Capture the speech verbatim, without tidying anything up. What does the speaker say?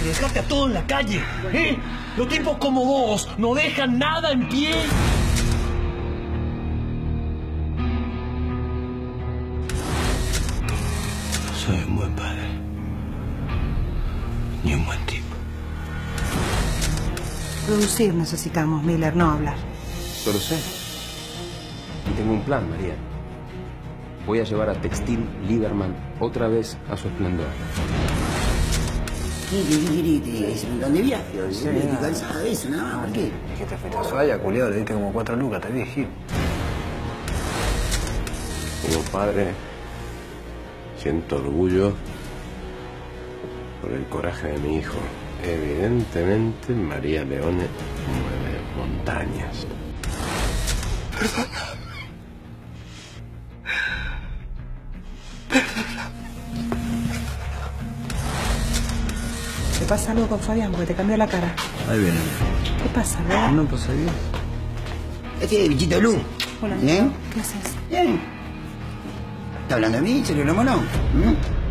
Pero dejaste a todo en la calle, ¿eh? Los tipos como vos no dejan nada en pie. No soy un buen padre. Ni un buen tipo. Producir necesitamos, Miller, no hablar. Yo lo sé. Y tengo un plan, María. Voy a llevar a Textil Lieberman otra vez a su esplendor. ¿Qué querés? ¿Es un montón de viaje? ¿Estoy cansado de eso, nada más? ¿Por qué? Es que te fuiste a Ushuaia, culiado, le diste como cuatro lucas, te dije. Como padre, siento orgullo por el coraje de mi hijo. Evidentemente, María Leone mueve montañas. Perdona. ¿Te pasa algo con Fabián? Porque te cambió la cara. Ahí viene. ¿Qué pasa, verdad? No pasa bien. Este es el bichito Lu. Hola, ¿Eh? ¿qué haces? Bien. ¿Está hablando de mí? ¿Se lo mono? ¿Mm?